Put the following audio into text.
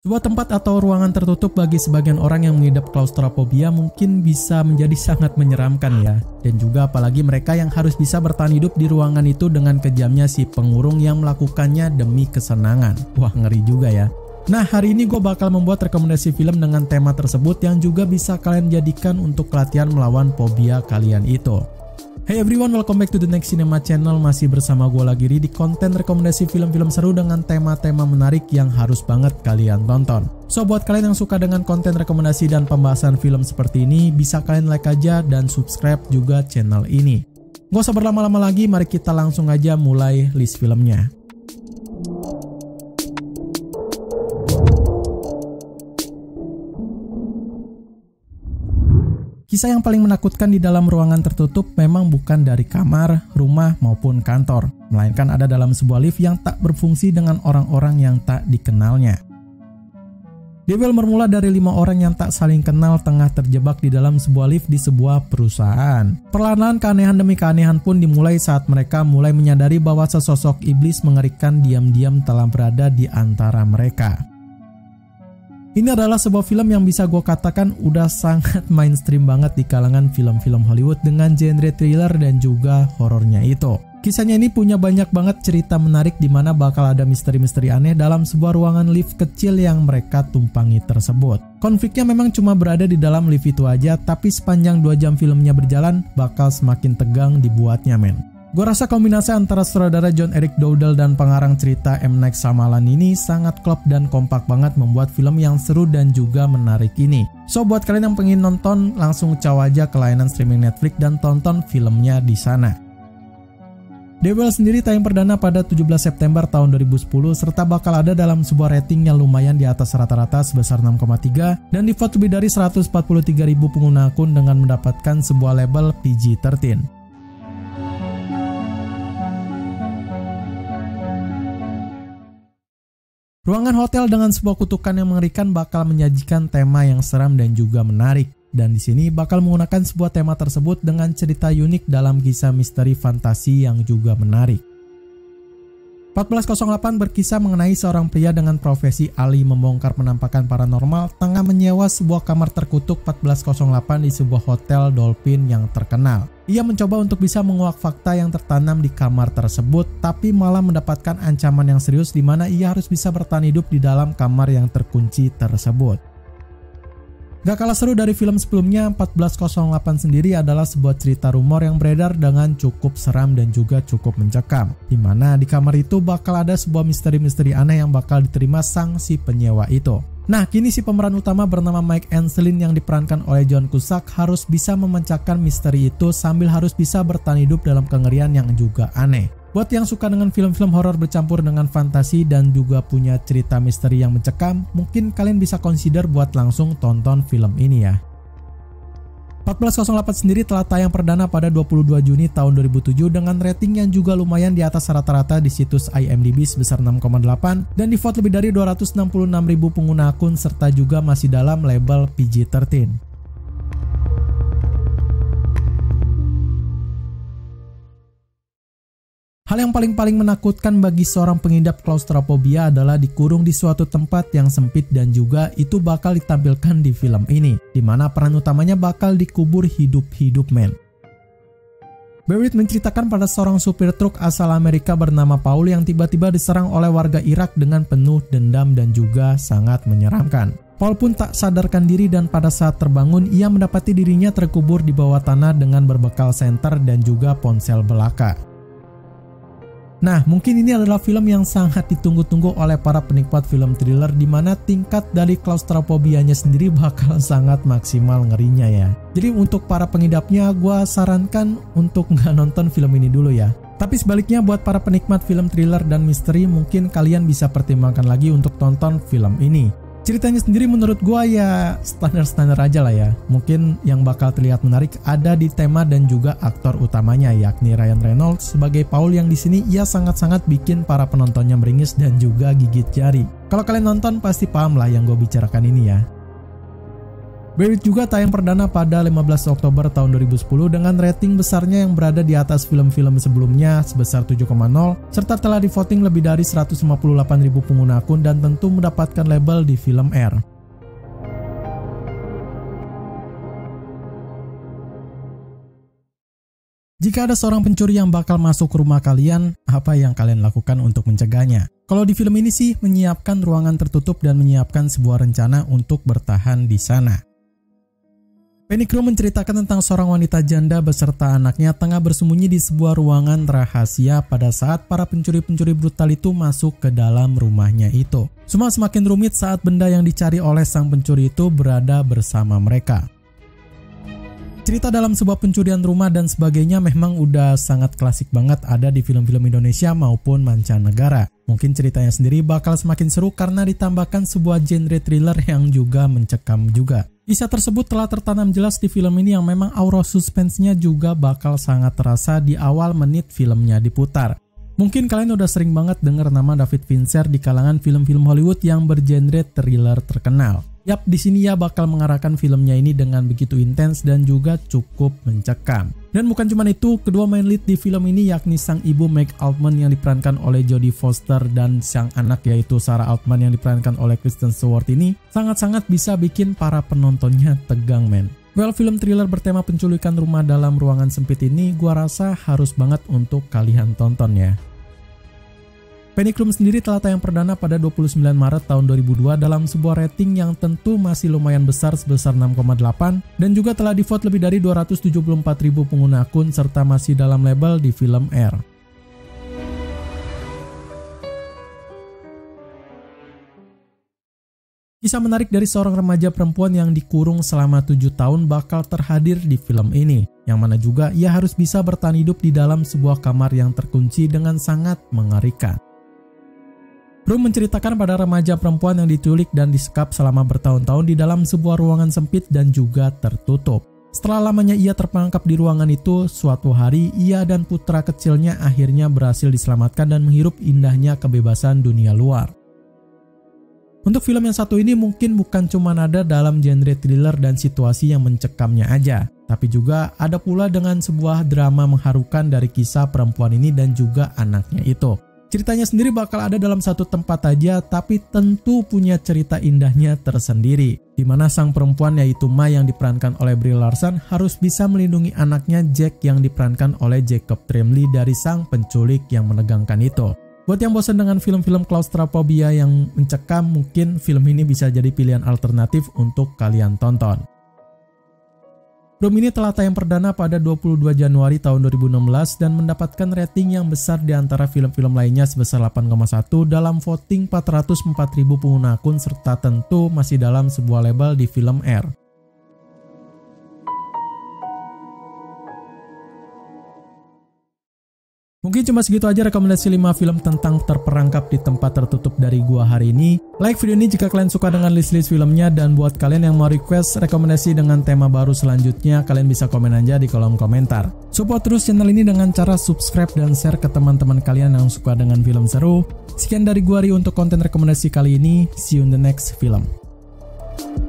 Sebuah tempat atau ruangan tertutup bagi sebagian orang yang mengidap klaustrofobia mungkin bisa menjadi sangat menyeramkan ya. Dan juga apalagi mereka yang harus bisa bertahan hidup di ruangan itu dengan kejamnya si pengurung yang melakukannya demi kesenangan. Wah, ngeri juga ya. Nah, hari ini gue bakal membuat rekomendasi film dengan tema tersebut yang juga bisa kalian jadikan untuk latihan melawan fobia kalian itu. Hey everyone, welcome back to the Next Cinema Channel. Masih bersama gue lagi di konten rekomendasi film-film seru dengan tema-tema menarik yang harus banget kalian tonton. So, buat kalian yang suka dengan konten rekomendasi dan pembahasan film seperti ini, bisa kalian like aja dan subscribe juga channel ini. Gak usah berlama-lama lagi, mari kita langsung aja mulai list filmnya. Kisah yang paling menakutkan di dalam ruangan tertutup memang bukan dari kamar, rumah, maupun kantor, melainkan ada dalam sebuah lift yang tak berfungsi dengan orang-orang yang tak dikenalnya. Duel bermula dari 5 orang yang tak saling kenal tengah terjebak di dalam sebuah lift di sebuah perusahaan. Perlahan-lahan keanehan demi keanehan pun dimulai saat mereka mulai menyadari bahwa sesosok iblis mengerikan diam-diam telah berada di antara mereka. Ini adalah sebuah film yang bisa gue katakan udah sangat mainstream banget di kalangan film-film Hollywood dengan genre thriller dan juga horornya itu. Kisahnya ini punya banyak banget cerita menarik di mana bakal ada misteri-misteri aneh dalam sebuah ruangan lift kecil yang mereka tumpangi tersebut. Konfliknya memang cuma berada di dalam lift itu aja, tapi sepanjang 2 jam filmnya berjalan bakal semakin tegang dibuatnya men. Gue rasa kombinasi antara sutradara John Eric Dowdle dan pengarang cerita M. Night Shyamalan ini sangat klop dan kompak banget membuat film yang seru dan juga menarik ini. So, buat kalian yang pengen nonton, langsung caw aja ke layanan streaming Netflix dan tonton filmnya di sana. Duel sendiri tayang perdana pada 17 September tahun 2010 serta bakal ada dalam sebuah rating yang lumayan di atas rata-rata sebesar 6,3 dan di-vote lebih dari 143.000 pengguna akun dengan mendapatkan sebuah label PG-13. Ruangan hotel dengan sebuah kutukan yang mengerikan bakal menyajikan tema yang seram dan juga menarik. Dan di sini bakal menggunakan sebuah tema tersebut dengan cerita unik dalam kisah misteri fantasi yang juga menarik. 1408 berkisah mengenai seorang pria dengan profesi ahli membongkar penampakan paranormal tengah menyewa sebuah kamar terkutuk 1408 di sebuah hotel Dolphin yang terkenal. Ia mencoba untuk bisa menguak fakta yang tertanam di kamar tersebut, tapi malah mendapatkan ancaman yang serius di mana ia harus bisa bertahan hidup di dalam kamar yang terkunci tersebut. Gak kalah seru dari film sebelumnya, 1408 sendiri adalah sebuah cerita rumor yang beredar dengan cukup seram dan juga cukup mencekam. Dimana di kamar itu bakal ada sebuah misteri-misteri aneh yang bakal diterima sang si penyewa itu. Nah, kini si pemeran utama bernama Mike Enslin yang diperankan oleh John Cusack harus bisa memecahkan misteri itu sambil harus bisa bertahan hidup dalam kengerian yang juga aneh. Buat yang suka dengan film-film horor bercampur dengan fantasi dan juga punya cerita misteri yang mencekam, mungkin kalian bisa consider buat langsung tonton film ini ya. 1408 sendiri telah tayang perdana pada 22 Juni tahun 2007 dengan rating yang juga lumayan di atas rata-rata di situs IMDb sebesar 6,8 dan di-vote lebih dari 266.000 pengguna akun serta juga masih dalam label PG-13. Hal yang paling menakutkan bagi seorang pengidap klaustrofobia adalah dikurung di suatu tempat yang sempit dan juga itu bakal ditampilkan di film ini, di mana peran utamanya bakal dikubur hidup-hidup men. Barrett menceritakan pada seorang supir truk asal Amerika bernama Paul yang tiba-tiba diserang oleh warga Irak dengan penuh dendam dan juga sangat menyeramkan. Paul pun tak sadarkan diri dan pada saat terbangun ia mendapati dirinya terkubur di bawah tanah dengan berbekal senter dan juga ponsel belaka. Nah, mungkin ini adalah film yang sangat ditunggu-tunggu oleh para penikmat film thriller di mana tingkat dari klaustrofobianya sendiri bakal sangat maksimal ngerinya ya. Jadi untuk para pengidapnya, gue sarankan untuk nggak nonton film ini dulu ya. Tapi sebaliknya buat para penikmat film thriller dan misteri, mungkin kalian bisa pertimbangkan lagi untuk tonton film ini. Ceritanya sendiri menurut gua ya standar-standar aja lah ya. Mungkin yang bakal terlihat menarik ada di tema dan juga aktor utamanya yakni Ryan Reynolds sebagai Paul yang di sini ia sangat-sangat bikin para penontonnya meringis dan juga gigit jari. Kalau kalian nonton pasti paham lah yang gue bicarakan ini ya. Bear juga tayang perdana pada 15 Oktober tahun 2010 dengan rating besarnya yang berada di atas film-film sebelumnya sebesar 7,0 serta telah di-voting lebih dari 158.000 pengguna akun dan tentu mendapatkan label di film R. Jika ada seorang pencuri yang bakal masuk ke rumah kalian, apa yang kalian lakukan untuk mencegahnya? Kalau di film ini sih menyiapkan ruangan tertutup dan menyiapkan sebuah rencana untuk bertahan di sana. Panic Room menceritakan tentang seorang wanita janda beserta anaknya tengah bersembunyi di sebuah ruangan rahasia pada saat para pencuri-pencuri brutal itu masuk ke dalam rumahnya itu. Semua semakin rumit saat benda yang dicari oleh sang pencuri itu berada bersama mereka. Cerita dalam sebuah pencurian rumah dan sebagainya memang udah sangat klasik banget ada di film-film Indonesia maupun mancanegara. Mungkin ceritanya sendiri bakal semakin seru karena ditambahkan sebuah genre thriller yang juga mencekam juga. Kisah tersebut telah tertanam jelas di film ini yang memang aura suspense-nya juga bakal sangat terasa di awal menit filmnya diputar. Mungkin kalian udah sering banget dengar nama David Fincher di kalangan film-film Hollywood yang bergenre thriller terkenal. Yap, di sini ya bakal mengarahkan filmnya ini dengan begitu intens dan juga cukup mencekam. Dan bukan cuma itu, kedua main lead di film ini yakni sang ibu Meg Altman yang diperankan oleh Jodie Foster dan sang anak yaitu Sarah Altman yang diperankan oleh Kristen Stewart ini sangat-sangat bisa bikin para penontonnya tegang men. Well, film thriller bertema penculikan rumah dalam ruangan sempit ini gua rasa harus banget untuk kalian tonton ya. Panic Room sendiri telah tayang perdana pada 29 Maret tahun 2002 dalam sebuah rating yang tentu masih lumayan besar sebesar 6,8 dan juga telah di-vote lebih dari 274.000 pengguna akun serta masih dalam label di film R. Kisah menarik dari seorang remaja perempuan yang dikurung selama 7 tahun bakal terhadir di film ini, yang mana juga ia harus bisa bertahan hidup di dalam sebuah kamar yang terkunci dengan sangat mengerikan. Room menceritakan pada remaja perempuan yang diculik dan disekap selama bertahun-tahun di dalam sebuah ruangan sempit dan juga tertutup. Setelah lamanya ia terperangkap di ruangan itu, suatu hari ia dan putra kecilnya akhirnya berhasil diselamatkan dan menghirup indahnya kebebasan dunia luar. Untuk film yang satu ini mungkin bukan cuma ada dalam genre thriller dan situasi yang mencekamnya aja, tapi juga ada pula dengan sebuah drama mengharukan dari kisah perempuan ini dan juga anaknya itu. Ceritanya sendiri bakal ada dalam satu tempat aja, tapi tentu punya cerita indahnya tersendiri. Di mana sang perempuan yaitu Ma yang diperankan oleh Brie Larson harus bisa melindungi anaknya Jack yang diperankan oleh Jacob Tremblay dari sang penculik yang menegangkan itu. Buat yang bosan dengan film-film claustrophobia yang mencekam, mungkin film ini bisa jadi pilihan alternatif untuk kalian tonton. Room ini telah tayang perdana pada 22 Januari tahun 2016 dan mendapatkan rating yang besar di antara film-film lainnya sebesar 8,1 dalam voting 404.000 pengguna akun serta tentu masih dalam sebuah label di film R. Mungkin cuma segitu aja rekomendasi 5 film tentang terperangkap di tempat tertutup dari gua hari ini. Like video ini jika kalian suka dengan list-list filmnya, dan buat kalian yang mau request rekomendasi dengan tema baru selanjutnya, kalian bisa komen aja di kolom komentar. Support terus channel ini dengan cara subscribe dan share ke teman-teman kalian yang suka dengan film seru. Sekian dari gua Ri untuk konten rekomendasi kali ini. See you in the next film.